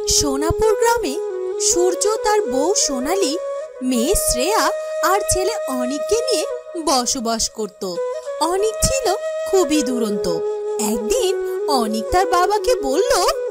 সোনাপুর গ্রামে সূর্য তার বউ সোনালী, মেয়ে শ্রেয়া আর ছেলে অনিককে নিয়ে বসবাস করত। অনিক ছিল খুবই দুরন্ত। একদিন অনিক তার বাবাকে বলল,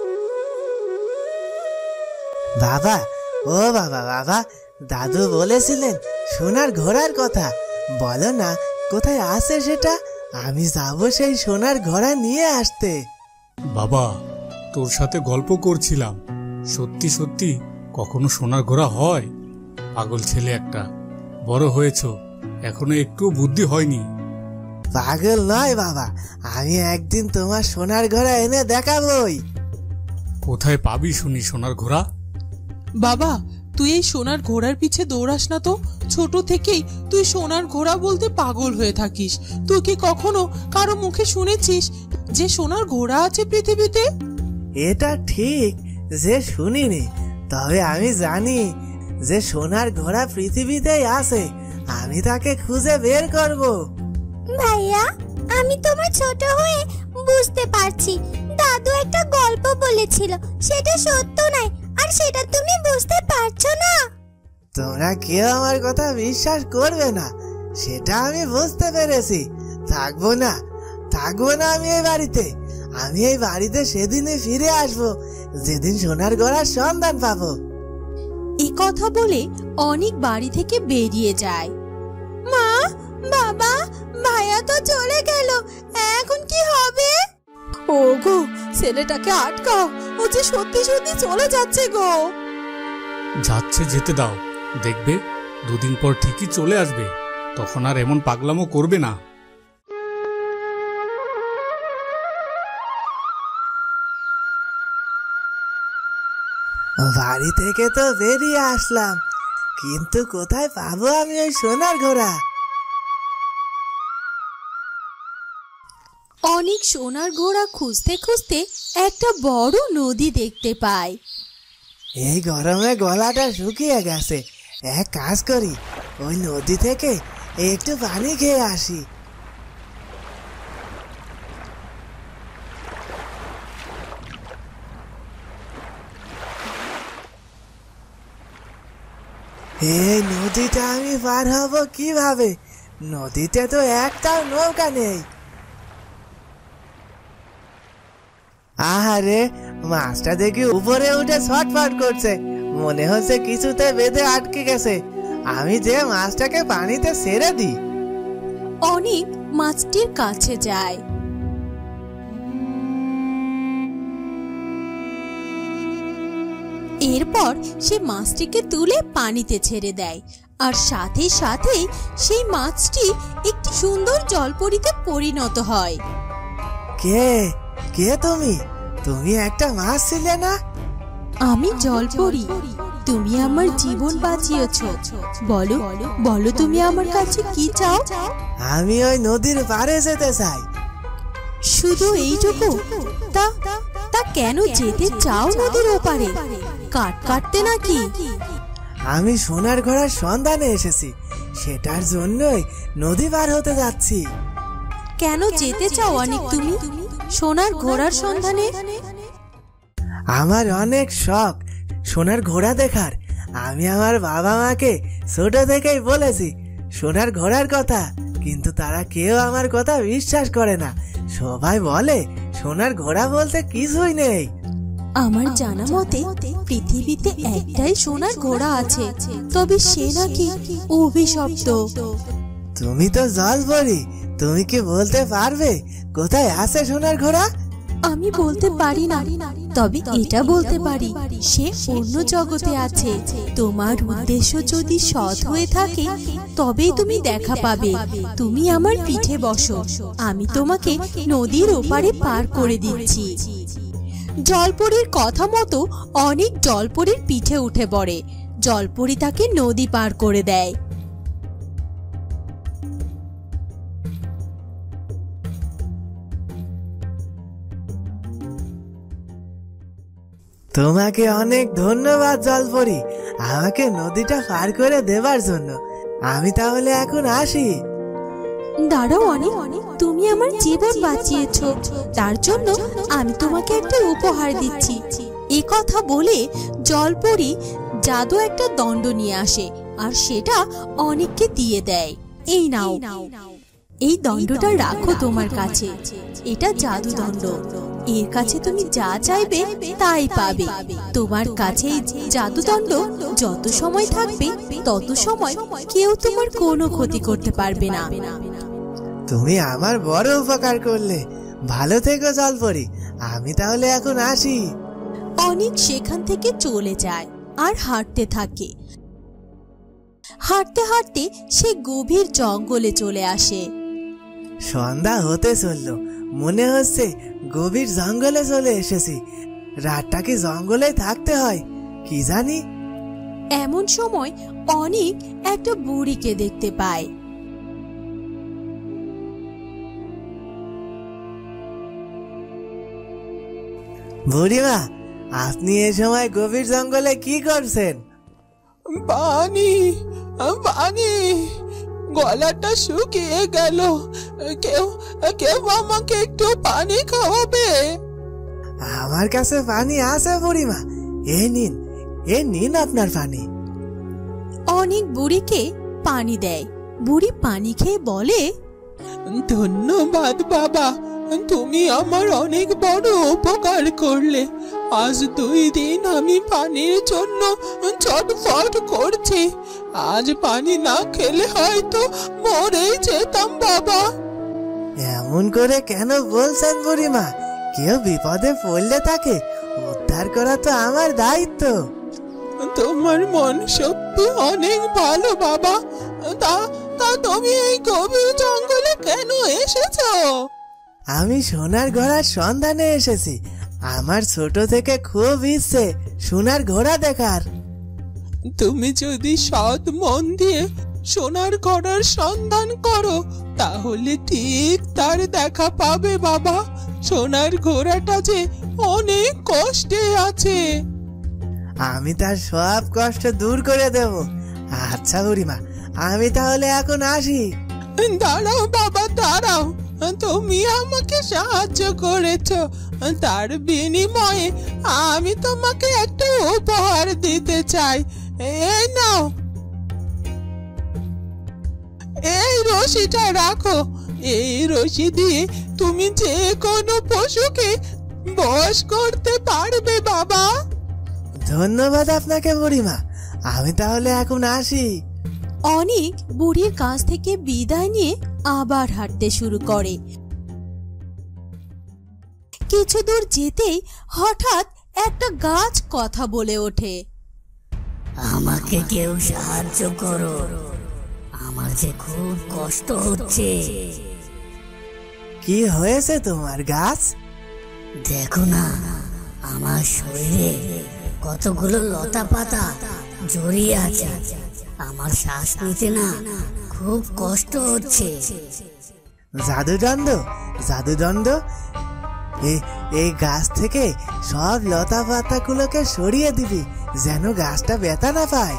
বাবা, ও বাবা, বাবা, দাদু বলেছিলেন সোনার ঘোড়ার কথা, বলো না কোথায় আছে সেটা, আমি যাব সেই সোনার ঘোড়া নিয়ে আসতে। বাবা, তোর সাথে গল্প করছিলাম, সত্যি সত্যি কখনো সোনার ঘোড়া হয়? পাগল ছেলে একটা, বড় হয়েছ, এখনো একটু বুদ্ধি হয়নি। পাগল নয় বাবা, আমি একদিন তোমার সোনার ঘোড়া এনে দেখাবই। কোথায় পাবি শুনি সোনার ঘোড়া? বাবা, তুই এই সোনার ঘোড়ার পিছে দৌড়াস না তো। ছোট থেকেই তুই সোনার ঘোড়া বলতে পাগল হয়ে থাকিস। তুই কি কখনো কারো মুখে শুনেছিস যে সোনার ঘোড়া আছে পৃথিবীতে? এটা ঠিক যে শুনিনি, তবে আমি জানি যে সোনার ঘোড়া পৃথিবীতেই আছে। আমি তাকে খুঁজে বের করব। ভাইয়া, আমি তোমার ছোট হয়ে বুঝতে পারছি দাদু একটা গল্প বলেছিল, সেটা সত্য নয়, আর সেটা তুমি বুঝতে পারছো না। তোমরা কেউ আমার কথা বিশ্বাস করবে না, সেটা আমি বুঝতে পেরেছি। থাকবো না আমি এই বাড়িতে। আমি এই বাড়িতে সেদিনই ফিরে আসবো যেদিন সোনার ঘোড়ার সন্ধান পাবো। এই কথা বলে অনিক বাড়ি থেকে বেরিয়ে যায়। মা, বাবা, ভাইয়া তো চলে গেল, এখন কি হবে? ওগো, ছেলেটাকে আটকাও, ও যে সত্যি সত্যি চলে যাচ্ছে গো। যাচ্ছে, যেতে দাও, দেখবে দুদিন পর ঠিকই চলে আসবে, তখন আর এমন পাগলামো করবে না। বাড়ি থেকে তো বেরিয়ে আসলাম, কিন্তু কোথায় পাবো আমি ওই সোনার ঘোড়া? অনেক সোনার ঘোড়া খুঁজতে খুঁজতে একটা বড় নদী দেখতে পায়। এই গরমে গলাটা শুকিয়ে গেছে, এক কাজ করি, ওই নদী থেকে একটু পানি খেয়ে আসি। এই নদীটা আমি পার হব কিভাবে? নদীতে তো একটাও নৌকা নেই। আহারে, মাছটা দেখি উপরে উঠে ছটফট করছে, মনে হচ্ছে কিছুতে বেঁধে আটকে গেছে। আমি যে মাছটাকে পানিতে ছেড়ে দিই। অনেক মাছটির কাছে যায়। এরপর সে মাছটিকে তুলে পানিতে ছেড়ে দেয়, আর সাথে সাথে সেই মাছটি একটি সুন্দর জলপরীতে পরিণত হয়। কে কে তুমি? তুমি একটা মাছ ছিলে না? আমি জলপরী, তুমি আমার জীবন বাঁচিয়েছো। বলো বলো, তুমি আমার কাছে কি চাও? আমি ওই নদীর পাড়ে যেতে চাই। শুধু এইটুকু? তা তা কেন যেতে চাও নদীর ওপারে? কাট কাটতে নাকি? আমি সোনার ঘোড়ার সন্ধানে এসেছি, সেটার জন্যই নদী পার হতে যাচ্ছি। কেন যেতে চাও অনেক তুমি সোনার ঘোড়ার সন্ধানে? আমার অনেক শখ সোনার ঘোড়া দেখার। আমি আমার বাবা মাকে ছোট থেকেই বলেছি সোনার ঘোড়ার কথা, কিন্তু তারা কেউ আমার কথা বিশ্বাস করে না। সবাই বলে সোনার ঘোড়া বলতে কিছুই নেই। আমার জানা মতে পৃথিবীতে একটাই সোনার ঘোড়া আছে, তবে সে নাকি অভিশপ্ত। তুমি তো জলপরী, তুমি কি বলতে পারবে কোথায় আছে সোনার ঘোড়া? আমি বলতে পারি না, তবে এটা বলতে পারি সে অন্য জগতে আছে। তোমার উদ্দেশ্য যদি সৎ হয়ে থাকে তবেই তুমি দেখা পাবে। তুমি আমার পিঠে বসো, আমি তোমাকে নদীর ওপারে পার করে দিচ্ছি। জলপরীর কথা মতো অনেক জলপরীর পিঠে উঠে পড়ে। জলপরী তাকে নদী পার করে দেয়। তোমাকে অনেক ধন্যবাদ জলপরী, আমাকে নদীটা পার করে দেবার জন্য। আমি তাহলে এখন আসি। দাঁড়াও অনেক, তুমি আমার জীবন বাঁচিয়েছো, তার জন্য আমি তোমাকে একটা উপহার দিচ্ছি। এ কথা বলে জলপরি জাদু একটা দণ্ড নিয়ে আসে আর সেটা অনেককে দিয়ে দেয়। এই নাও, এই দণ্ডটা রাখো তোমার কাছে, এটা জাদু দণ্ড। এর কাছে তুমি যা চাইবে তাই পাবে। তোমার কাছে জাদু দণ্ড যত সময় থাকবে তত সময় কেউ তোমার কোনো ক্ষতি করতে পারবে না। তুমি আমার বড় উপকার করলে। ভালো থেকো জলপরি, আমি তাহলে এখন আসি। অনেক সেখান থেকে চলে যায় আর হাঁটতে থাকে। হাঁটতে হাঁটতে সে গভীর জঙ্গলে চলে আসে। সন্ধ্যা হতে চলল, মনে হচ্ছে গভীর জঙ্গলে চলে এসেছি। রাতটা কি জঙ্গলে থাকতে হয় কি জানি। এমন সময় অনেক একটা বুড়িকে দেখতে পায়। বুড়িমা, আপনি এই সময় গভীর জঙ্গলে কি করছেন? পানি, পানি, গলাটা শুকিয়ে গেল। কেউ কেউ আমাকে একটু পানি খাওয়াবে? আমার কাছে পানি আছে বুড়িমা, এই নিন, এই নিন আপনার পানি। অনেক বুড়িকে পানি দেয়। বুড়ি পানি খেয়ে বলে, ধন্যবাদ বাবা, তুমি আমার অনেক বড় উপকার করলে। আজ 2 দিন আমি পানির জন্য ছটফট করছি। আজ পানি না খেলে হয়তো মরেই যেতাম বাবা। এমন করে কেন বলছেন বুড়িমা? কেউ বিপদে পড়লে তাকে উদ্ধার করা তো আমার দায়িত্ব। তোমার মন সত্যি অনেক ভালো বাবা। তা তা তুমি এই গভীর জঙ্গলে কেন এসেছো? আমি সোনার ঘোড়ার সন্ধানে এসেছি। আমার ছোট থেকে খুব ইচ্ছে সোনার ঘোড়া দেখার। তুমি যদি সৎ মন দিয়ে সোনার ঘোড়ার সন্ধান করো তাহলে ঠিক তার দেখা পাবে বাবা। সোনার ঘোড়াটা যে অনেক কষ্টে আছে। আমি তার সব কষ্ট দূর করে দেব। আচ্ছা বুড়িমা, আমি তাহলে এখন আসি। দাঁড়াও বাবা, দাঁড়াও। তুমি আমাকে সাহায্য করেছো, তার বিনিময়ে আমি তোমাকে একটা উপহার দিতে চাই। এই নাও, এই রশিটা রাখো। এই রশি দিয়ে তুমি যে কোনো পশুকে বশ করতে পারবে বাবা। ধন্যবাদ আপনাকে বুড়িমা, আমি তাহলে এখন আসি। অনেক বুড়ির কাছ থেকে বিদায় নিয়ে আবার হাঁটতে শুরু করে। কিছু দূর যেতেই হঠাৎ একটা গাছ কথা বলে ওঠে, আমাকে কেউ সাহায্য করো, আমার যে খুব কষ্ট হচ্ছে। কি হয়েছে তোমার গাছ? দেখো না, আমার শরীরে কতগুলো লতা পাতা জড়িয়ে আছে। আমার শ্বাস নিতে না খুব কষ্ট হচ্ছে। জাদুদণ্ড, জাদুদণ্ড, এই গাছ থেকে সব লতা পাতাগুলোকে সরিয়ে দিবি যেন গাছটা ব্যথা না পায়।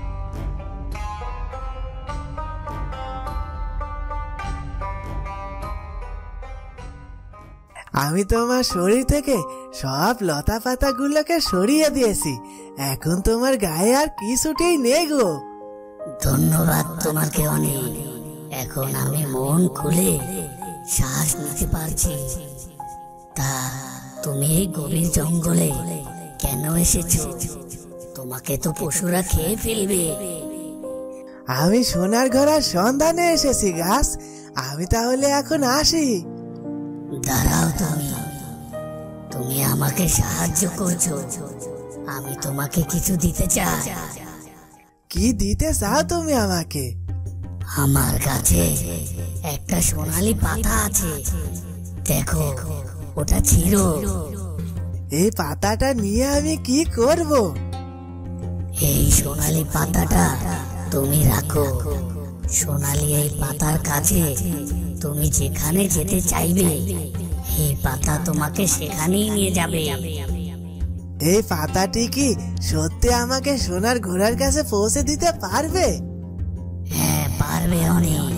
আমি তোমার শরীর থেকে সব লতা পাতাগুলোকে সরিয়ে দিয়েছি। এখন তোমার গায়ে আর কিছুতেই নেই গো। ধন্যবাদ তোমাকে অনেক। এখন আমি মন খুলে শ্বাস নিতে পারছি। তা তুমি এই গভীর জঙ্গলে কেন এসেছো? তোমাকে তো পশুরা খেয়ে ফেলবে। আমি সোনার ঘোড়ার সন্ধানে এসেছি গাছ, আমি তাহলে এখন আসি। দাঁড়াও, তুমি আমাকে সাহায্য করছো, আমি তোমাকে কিছু দিতে চাই। কি দিতে চাও তুমি আমাকে? আমার কাছে একটা সোনালী পাতা আছে, দেখো ওটা ছিঁড়ো। এই পাতাটা নিয়ে আমি কি করব? এই সোনালী পাতাটা তুমি রাখো। সোনালী এই পাতার কাছে তুমি যেখানে যেতে চাইবে এই পাতা তোমাকে সেখানেই নিয়ে যাবে। এই পাতাটি কি সত্যি আমাকে সোনার ঘোড়ার কাছে পৌঁছে দিতে পারবে? হ্যাঁ, পারবে অনেক।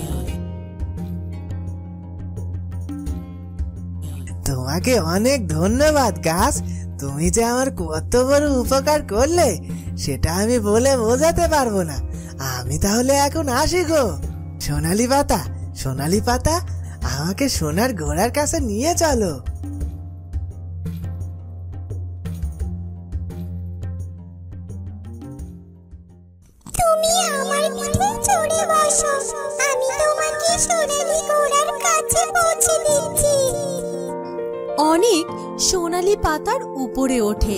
তোমাকে অনেক ধন্যবাদ গাছ, তুমি যে আমার কত বড় উপকার করলে সেটা আমি বলে বোঝাতে পারবো না। আমি তাহলে এখন আসি গো। সোনালি পাতা, সোনালি পাতা, আমাকে সোনার ঘোড়ার কাছে নিয়ে চলো। তুমি আমার পিঠে চড়ে বসো, আমি তোমাকে সোনালি ঘোড়ার কাছে পৌঁছে দিচ্ছি। অনেক সোনালি পাতার উপরে ওঠে।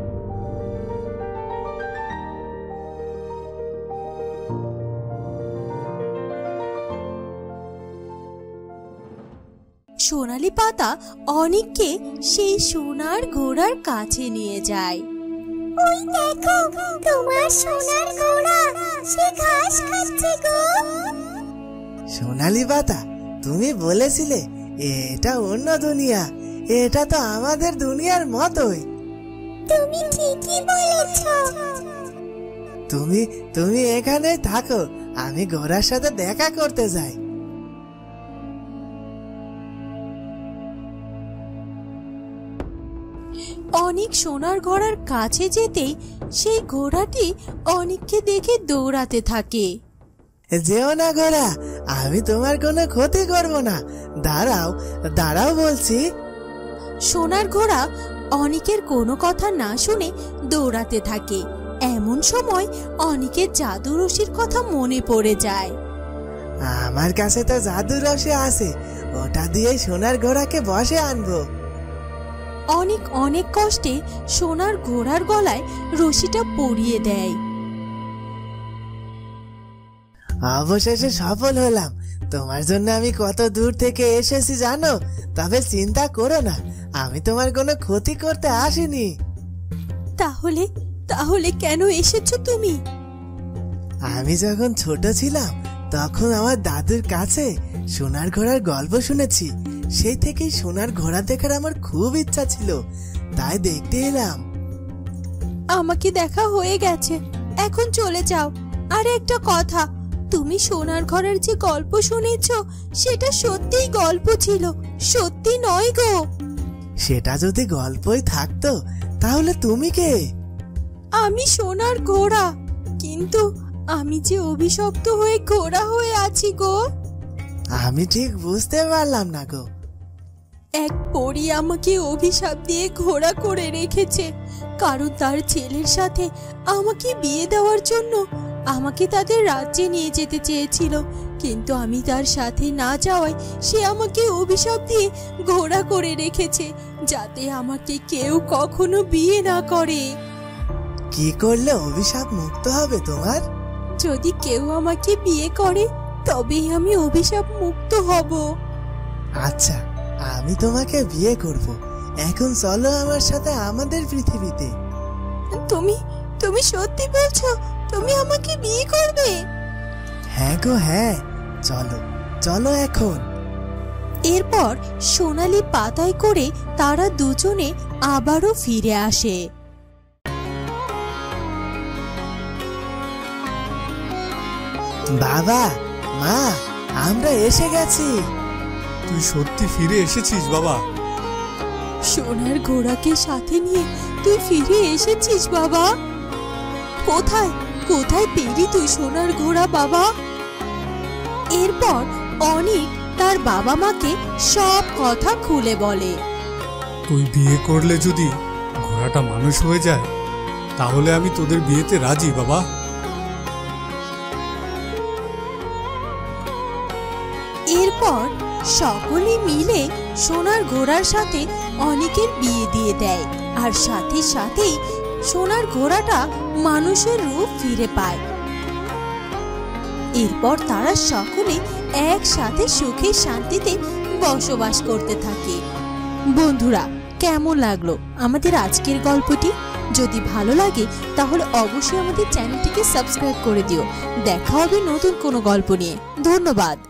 সোনালি পাতা অনেককে সেই সোনার ঘোড়ার কাছে নিয়ে যায়। ওই দেখো তোমার সোনার ঘোড়া, সে ঘাস খাচ্ছে গো। সোনালি পাতা, তুমি বলেছিলে এটা অন্য দুনিয়া, এটা তো আমাদের দুনিয়ার মতোই। তুমি ঠিকই বলেছ। তুমি এখানেই থাকো, আমি ঘোড়ার সাথে দেখা করতে যাই। অনেক সোনার ঘোড়ার কাছে যেতেই সেই ঘোড়াটি অনেককে দেখে দৌড়াতে থাকে। যেও না ঘোড়া, আমি তোমার কোনো ক্ষতি করব না। দাঁড়াও দাঁড়াও বলছি। সোনার ঘোড়া অনেকের কোনো কথা না শুনে দৌড়াতে থাকে। এমন সময় অনেকের জাদু রশির কথা মনে পড়ে যায়। আমার কাছে তো জাদু রশি আছে, ওটা দিয়ে সোনার ঘোড়াকে বসে আনবো। অনেক অনেক কষ্টে সোনার ঘোড়ার গলায় রশিটা পরিয়ে দেয়। অবশেষে সফল হলাম। তোমার জন্য আমি কত দূর থেকে এসেছি জানো? তবে চিন্তা করো না, আমি তোমার কোনো ক্ষতি করতে আসিনি। তাহলে তাহলে কেন এসেছো তুমি? আমি যখন ছোট ছিলাম তখন আমার দাদুর কাছে সোনার ঘোড়ার গল্প শুনেছি। সেই থেকেই সোনার ঘোড়া দেখার আমার খুব ইচ্ছা ছিল, তাই দেখতে এলাম। আমাকে দেখা হয়ে গেছে, এখন চলে যাও। আর একটা কথা, তুমি সোনার ঘোড়ার যে গল্প শুনেছো সেটা সত্যিই গল্প ছিল, সত্যি নয় গো। সেটা যদি গল্পই থাকতো তাহলে তুমি কে? আমি সোনার ঘোড়া, কিন্তু আমি যে অভিশপ্ত হয়ে ঘোড়া হয়ে আছি গো। আমি ঠিক বুঝতে পারলাম না গো। এক পরী আমাকে অভিশাপ দিয়ে ঘোড়া করে রেখেছে, কারণ তার ছেলের সাথে আমাকে বিয়ে দেওয়ার জন্য আমাকে তাদের রাজ্যে নিয়ে যেতে চেয়েছিল, কিন্তু আমি তার সাথে না যাওয়ায় সে আমাকে অভিশাপ দিয়ে ঘোড়া করে রেখেছে, যাতে আমাকে কেউ কখনো বিয়ে না করে। কি করলে অভিশাপ মুক্ত হবে তোমার? যদি কেউ আমাকে বিয়ে করে তবেই আমি অভিশাপ মুক্ত হব। আচ্ছা, আমি তোমাকে বিয়ে করব। এখন চলো আমার সাথে আমাদের পৃথিবীতে। তুমি তুমি সত্যি বলছো? তুমি আমাকে বিয়ে করবে? হ্যাঁ গো হ্যাঁ, চলো চলো এখন। এরপর সোনালি পাতায় করে তারা দুজনে আবারও ফিরে আসে। বাবা, মা, আমরা এসে গেছি। তুই সত্যি ফিরে এসেছিস বাবা? সোনার ঘোড়াকে সাথে নিয়ে তুই ফিরে এসেছিস বাবা? কোথায় কোথায় পেলি তুই সোনার ঘোড়া বাবা? এরপর অনেক তার বাবা মাকে সব কথা খুলে বলে। তুই বিয়ে করলে যদি ঘোড়াটা মানুষ হয়ে যায় তাহলে আমি তোদের বিয়েতে রাজি বাবা। এরপর সকলে মিলে সোনার ঘোড়ার সাথে অনেকের বিয়ে দিয়ে দেয়, আর সাথে সাথেই সোনার ঘোড়াটা মানুষের রূপ ফিরে পায়। এরপর তারা সকলে একসাথে সুখে শান্তিতে বসবাস করতে থাকে। বন্ধুরা, কেমন লাগলো আমাদের আজকের গল্পটি? যদি ভালো লাগে তাহলে অবশ্যই আমাদের চ্যানেলটিকে সাবস্ক্রাইব করে দিও। দেখা হবে নতুন কোনো গল্প নিয়ে। ধন্যবাদ।